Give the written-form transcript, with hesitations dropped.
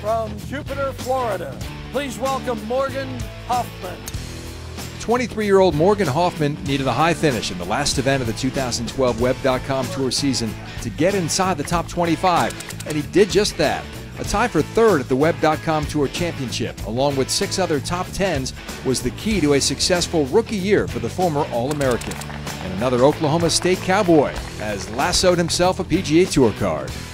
from Jupiter, Florida, please welcome Morgan Hoffmann. 23-year-old Morgan Hoffmann needed a high finish in the last event of the 2012 Web.com Tour season to get inside the top 25, and he did just that. A tie for third at the Web.com Tour Championship, along with 6 other top 10s, was the key to a successful rookie year for the former All-American. And another Oklahoma State Cowboy has lassoed himself a PGA Tour card.